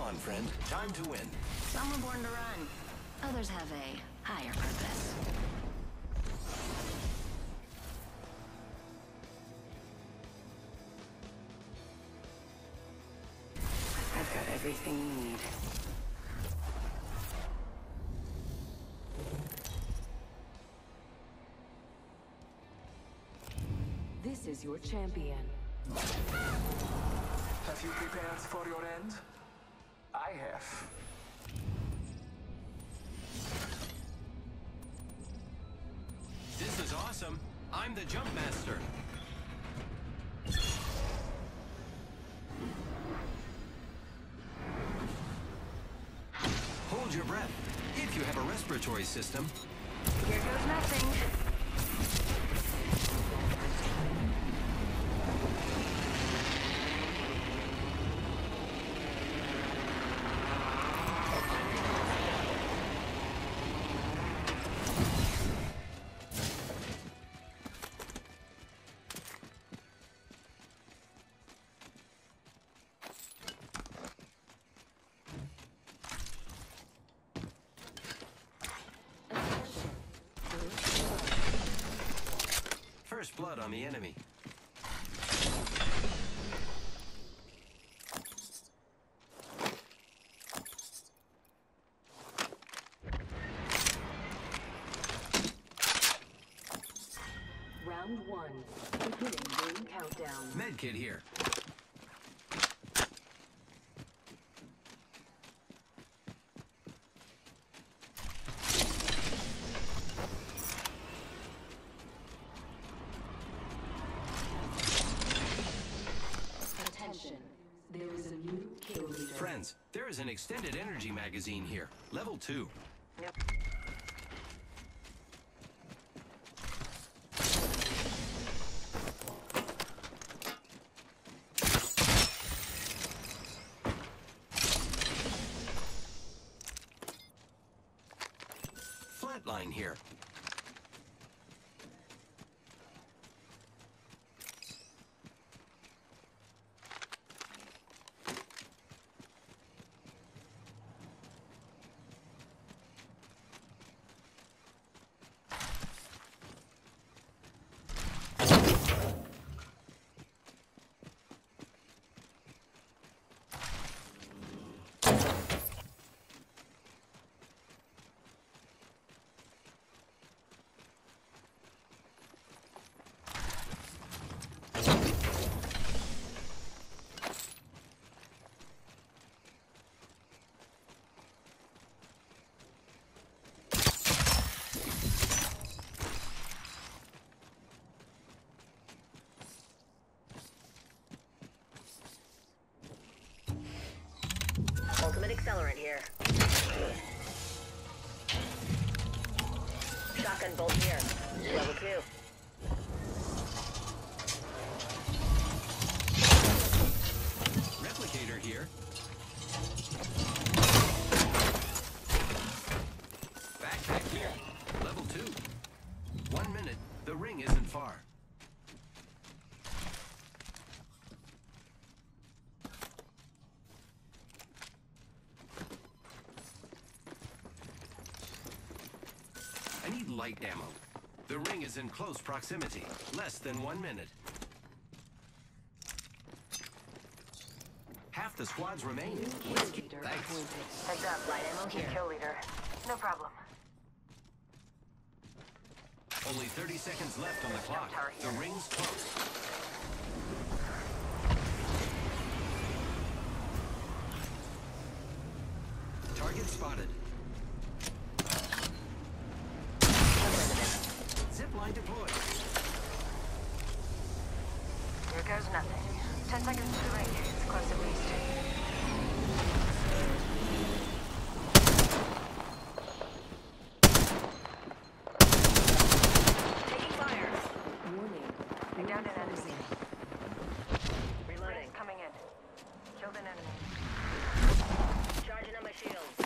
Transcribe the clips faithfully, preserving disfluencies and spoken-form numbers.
on, friend. Time to win. Some were born to run. Others have a higher purpose. I've got everything you need. This is your champion. Have you prepared for your end? I have. This is awesome. I'm the jump master. Hold your breath. If you have a respiratory system. Here goes nothing. First blood on the enemy. Round one. Beginning ring countdown. Medkit here. Attention. There is a new kill leader. Friends, there is an extended energy magazine here. Level two. Yep. Flatline here. Ultimate accelerant here. Shotgun bolt here. Level two. Replicator here. Backpack here. Level two. One minute. The ring isn't far. I need light ammo. The ring is in close proximity. Less than one minute. Half the squads remain. Let's keep thanks. Heads up, light ammo here. Kill leader. No problem. Only thirty seconds left on the clock. The ring's close. Target spotted. Zipline deployed. Here goes nothing. Ten seconds to the ring. It's close at least. Taking fire. Warning. I downed an enemy. Reloading. Coming in. Killed an enemy. Charging on my shields.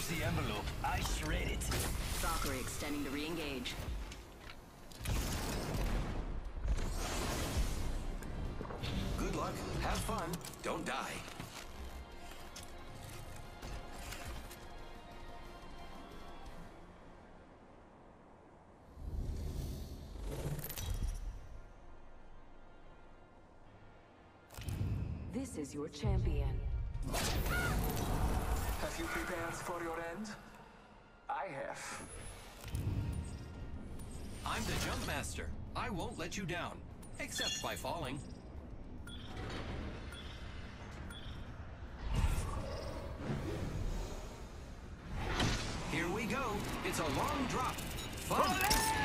push the envelope, I shred it. Valkyrie extending to re-engage. Good luck, have fun, don't die. This is your champion. Have you prepared for your end? I have. I'm the jump master. I won't let you down, except by falling. Here we go. It's a long drop. Fun!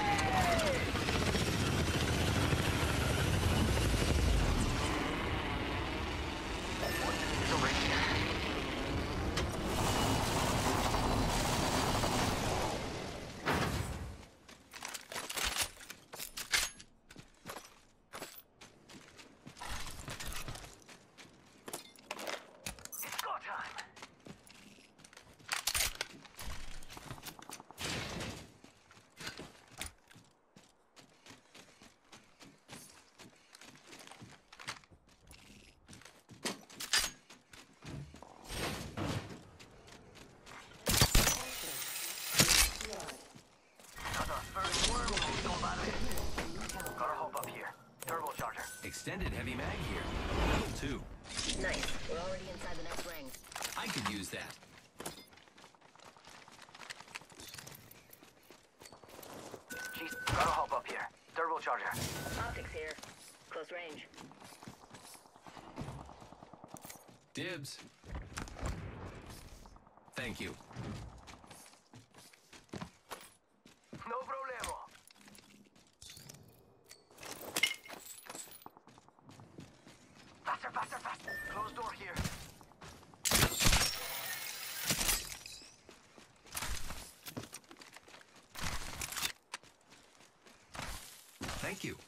Extended heavy mag here. Level two. Nice. We're already inside the next ring. I could use that. Jeez, gotta hop up here. Turbocharger. Optics here. Close range. Dibs. Thank you. No problemo. Faster, faster, faster. Closed door here. Thank you.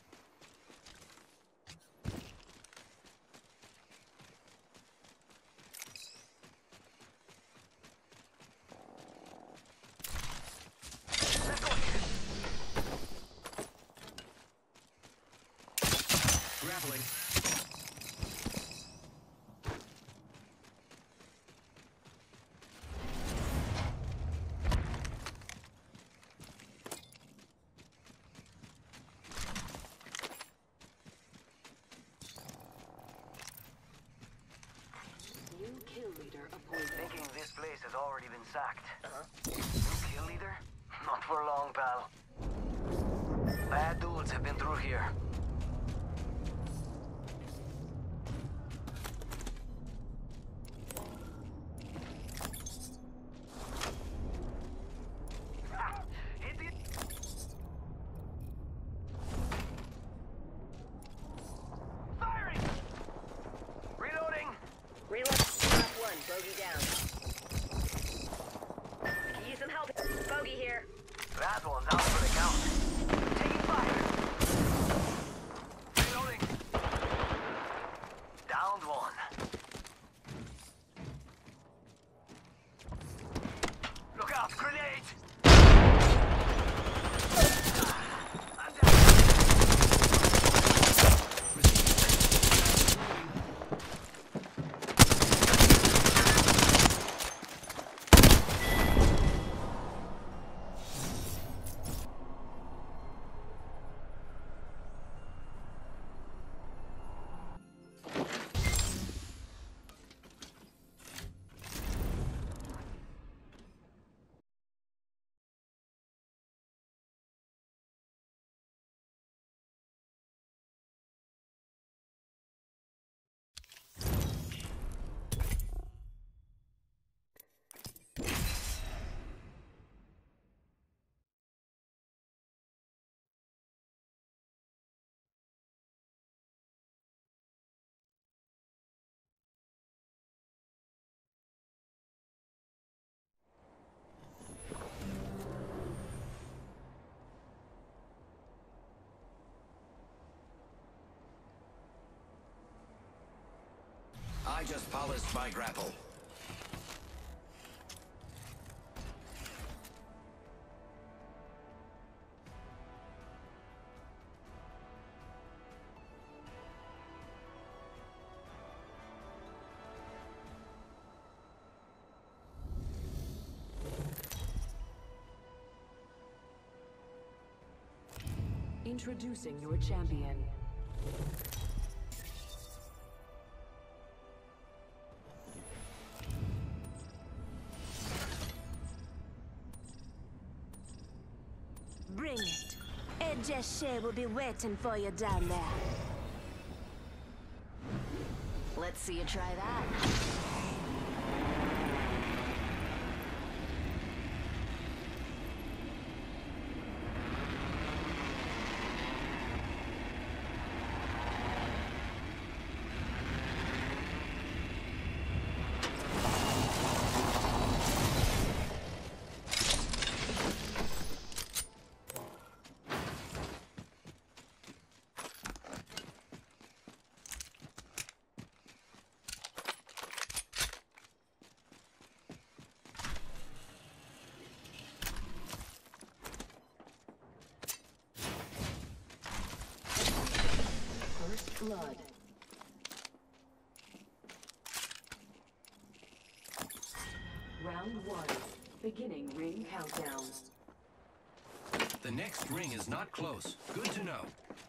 Let's go here. Grappling. New kill leader appointed. Thinking this place has already been sacked. Uh-huh. New kill leader? Not for long, pal. Bad dudes have been through here. Hit it. Firing! Reloading! Reload. Last one. Bogey down. Can use some help. Bogey here. That one's out for the count. Taking fire. Reloading. Downed one. Look out, grenade! I'm down. I just polished my grapple. Introducing your champion. Bring it. Ed Shay will be waiting for you down there. Let's see you try that. Blood. Round one. Beginning ring countdown. The next ring is not close. Good to know.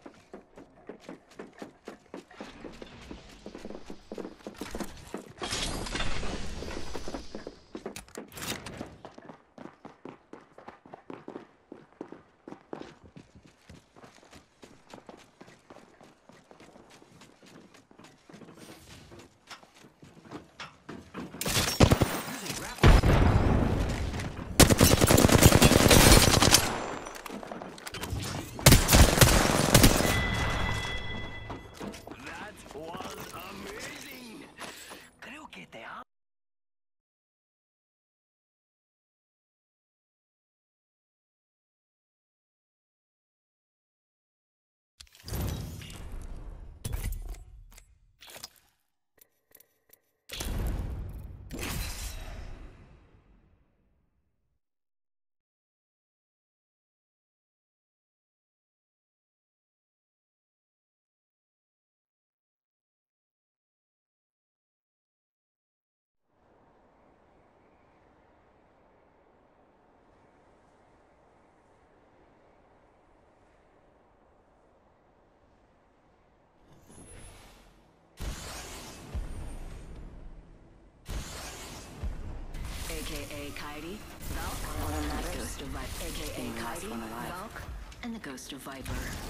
A K A Kaidi, Valk, and the Ghost of Viper. A K A Kaidi, Valk, and the Ghost of Viper.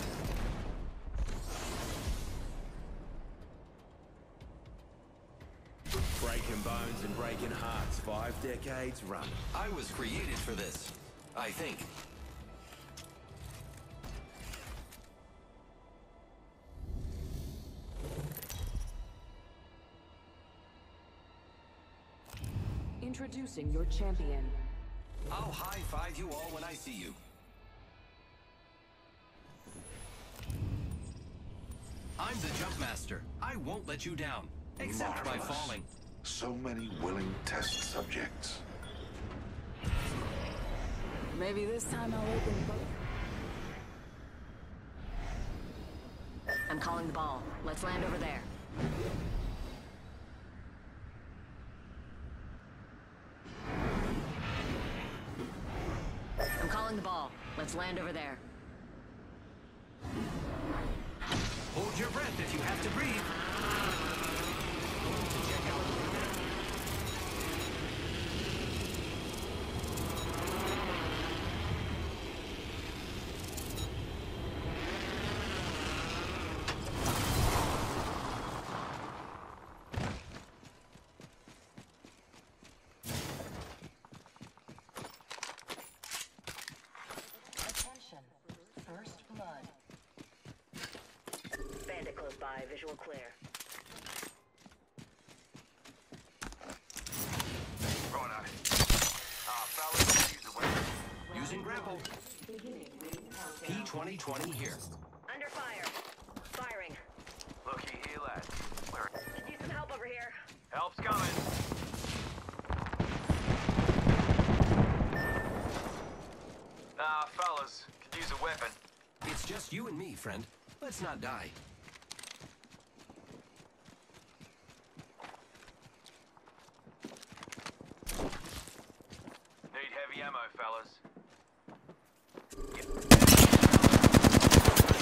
Breaking bones and breaking hearts, five decades running. I was created for this, I think. Introducing your champion. I'll high-five you all when I see you. I'm the jump master. I won't let you down, except by Marvelous. falling. So many willing test subjects. Maybe this time I'll open both. I'm calling the ball. Let's land over there. I'm calling the ball. Let's land over there. Hold your breath if you have to breathe. Going to check out. Attention. First blood. Bandit close by. Visual clear. Righto. Ah, fellas, use the weapon. Using grapple. Beginning ring P countdown. twenty twenty here. Under fire. Firing. Looky here, lads. Where? Could use some help over here. Help's coming. Ah, fellas, could use a weapon. It's just you and me, friend. Let's not die. Need heavy ammo, fellas.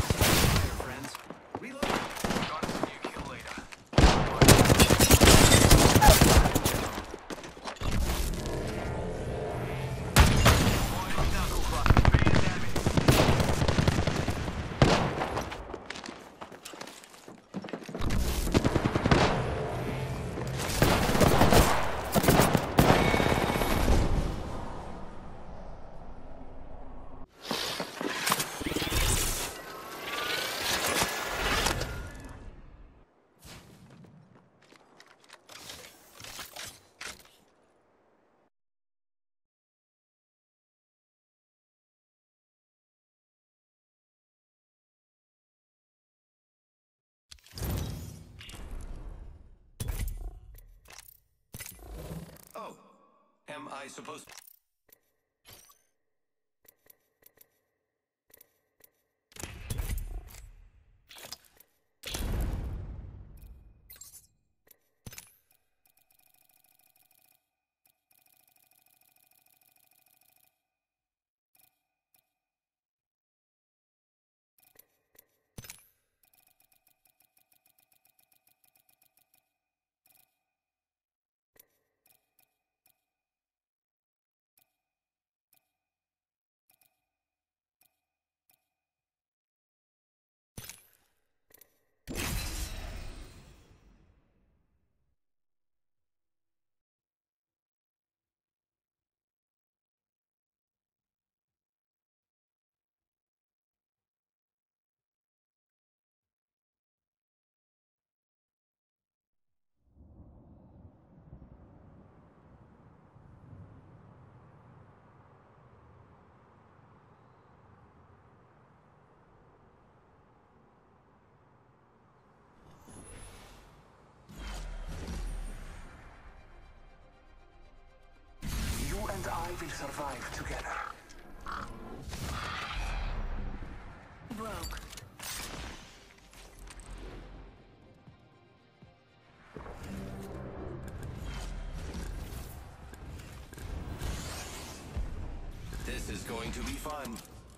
Oh, am I supposed to? And I will survive together. Rogue. This is going to be fun.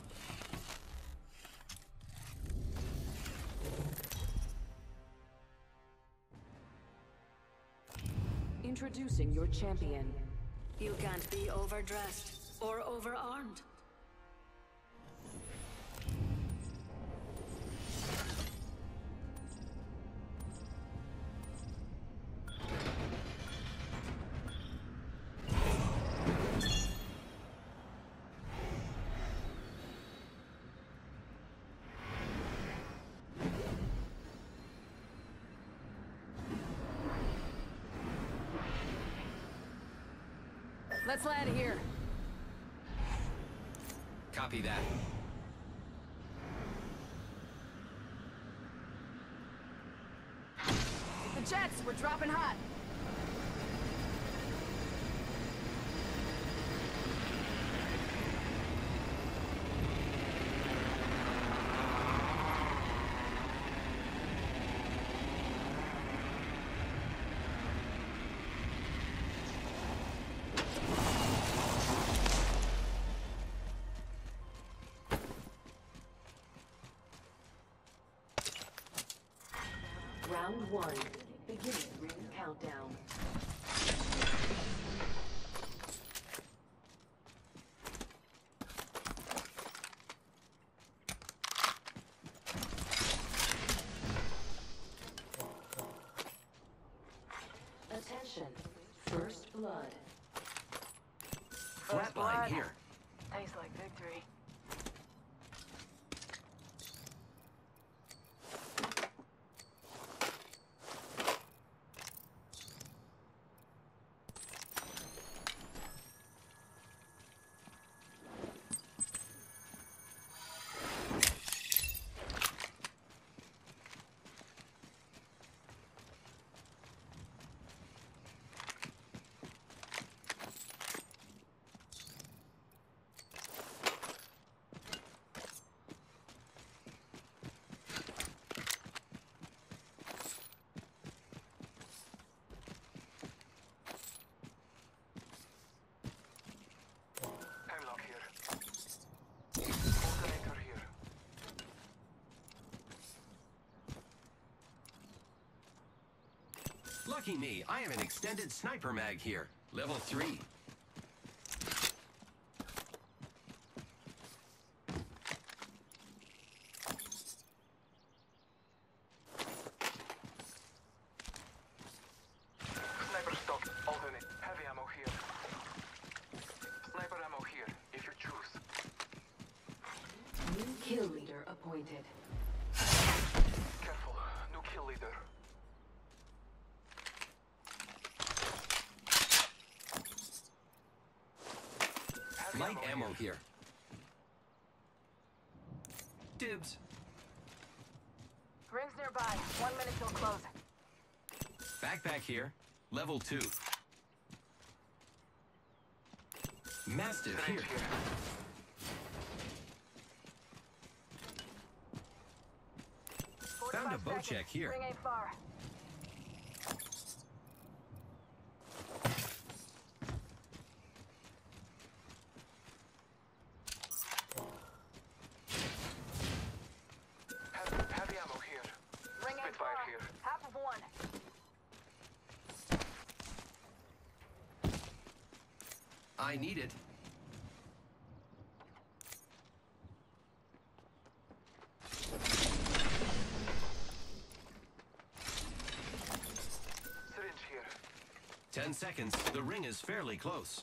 Introducing your champion. You can't be overdressed or overarmed. Let's land here. Copy that. The jets, we're dropping hot. Round one. Beginning ring countdown. Attention. First blood. Flatline here. Tastes like victory. Lucky me, I have an extended sniper mag here. Level three. Sniper stock, alternate. Heavy ammo here. Sniper ammo here, if you choose. New kill leader appointed. Careful, new kill leader. Heavy Light ammo here. Dibs. Rings nearby. One minute till closing. Backpack here. Level two. Mastiff here. Found a bow check here. Ring ain't far. Heavy, heavy ammo here. Ring ain't Spitfire far. here. Half of one. I need it. Syringe here. Ten seconds. The ring is fairly close.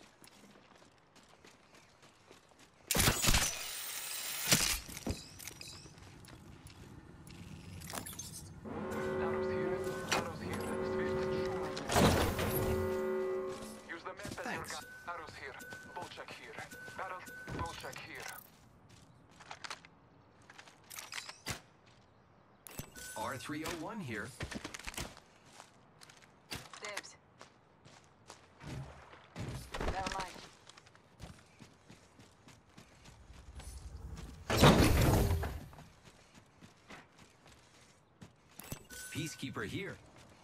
Arrows here. Arrows here. Swift. Use the map as your Thanks. gun. Arrows here. Bow check here. Barrels. Bow check here. R three oh one here. Dibs. Never mind. Peacekeeper here.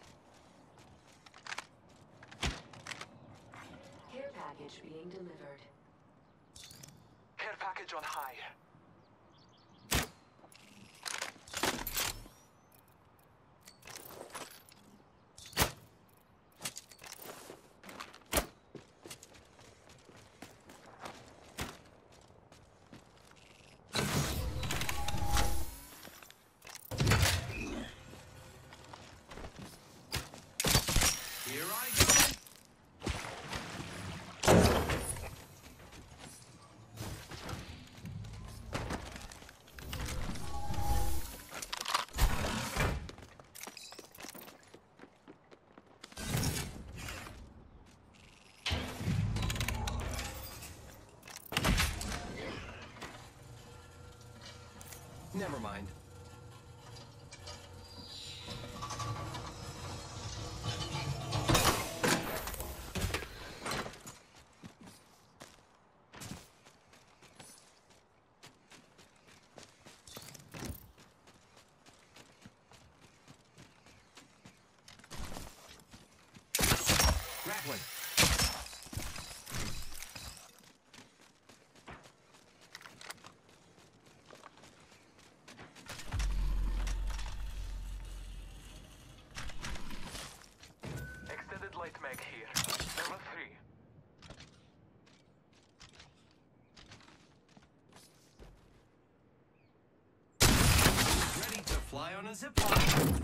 Care package being delivered. Care package on high. Here I go. Never mind. Grappling. Extended light mag here. Level three. Ready to fly on a zip line.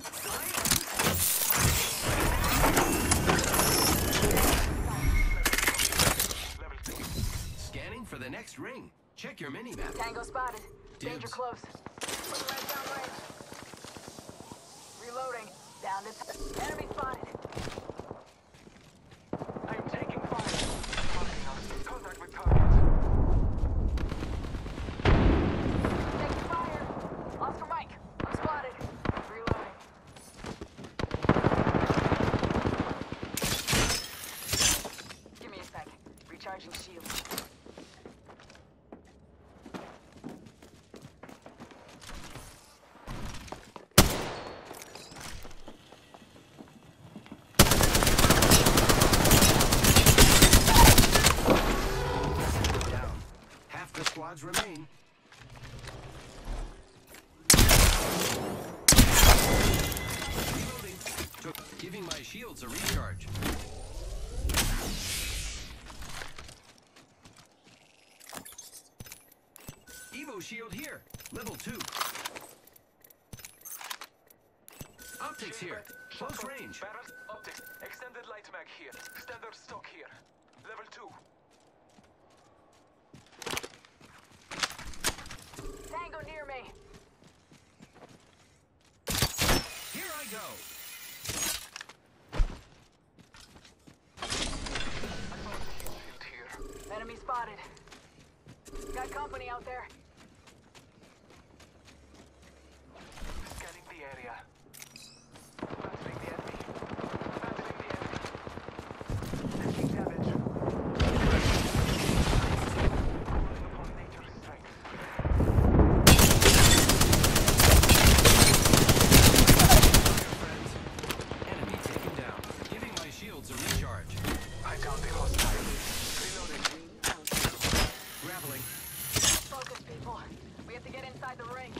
Level two. Scanning for the next ring. Check your mini-map. Tango spotted. Danger Dibs. close. Putting right down range. Reloading. Down to enemy spotted. I'm taking fire. Marking us. Contact with target. Taking fire. Oscar Mike. I'm spotted. Reloading. Give me a sec. Recharging shield. Down. Half the squads remain. Reloading. Took- Giving my shields a recharge. Evo shield here. Level two. Optics here. Close range. Barrels. Optics. Extended light mag here. Standard stock here. Level two. Tango near me. Here I go. Shield here. Enemy spotted. Got company out there. Scanning the area. Battling the enemy. Battling the enemy. Taking damage. people. We have to get inside the ring.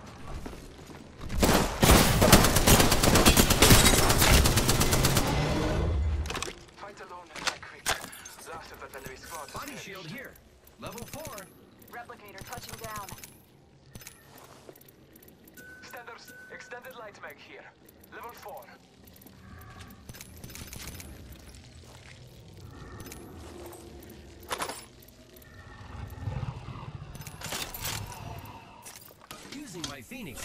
Fight alone and die quick. Last of that enemy squad. is Body dead. shield here. Level four. Replicator touching down. Standards, extended light mag here. Level four. Using my Phoenix.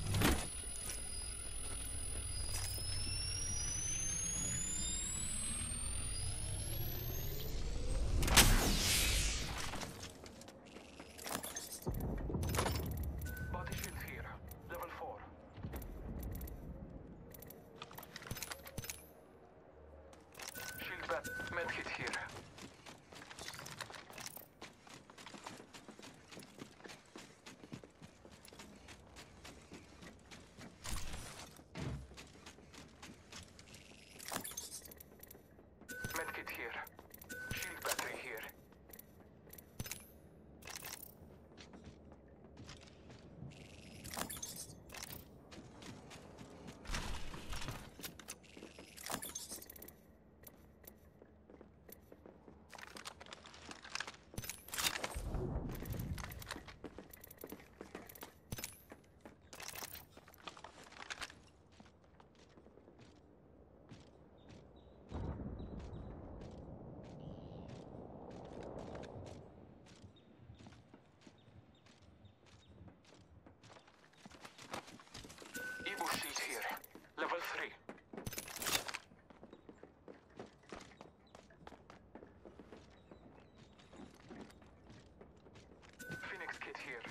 Body shield here. Level four. Shield bat. Medkit here. Medkit here. Shield battery here. Evo shield here. Level three. Phoenix kit here.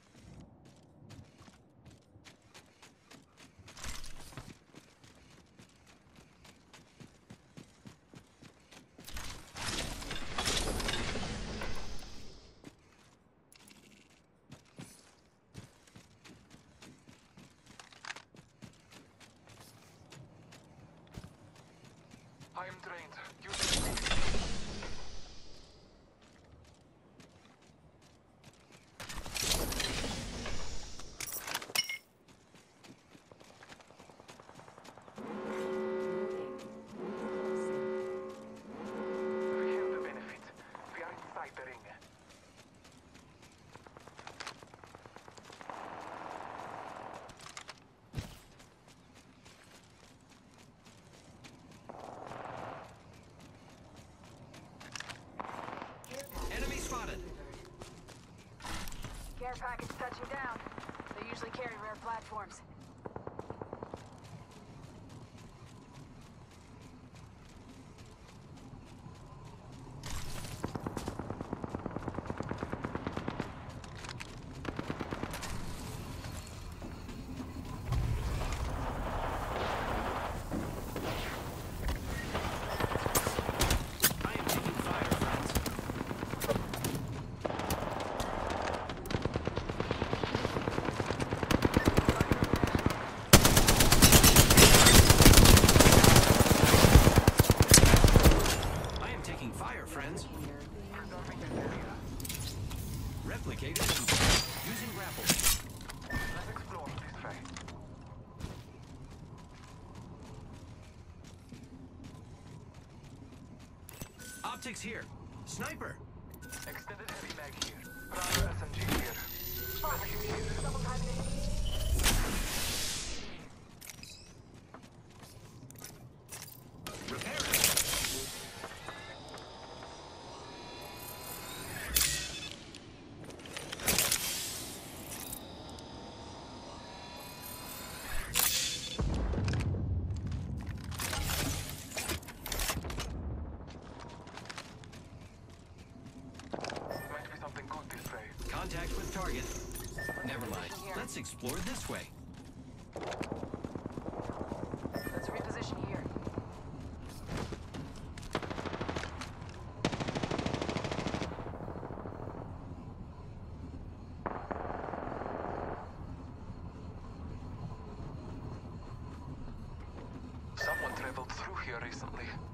I am drained. Use it. We have the benefit. We are inside the ring. Enemy spotted. Care package touching down. They usually carry rare platforms. I am taking fire, friends. I am taking fire, friends. Preserving this area. Replicator using grapple. Let's explore this way. Optics here. Sniper. Extended heavy mag here. Prime S M G here. Medkit here. Double timing. Repair it. Might be something good this way. Contact with target. Never mind. Let's explore this way. Let's reposition here. Someone traveled through here recently.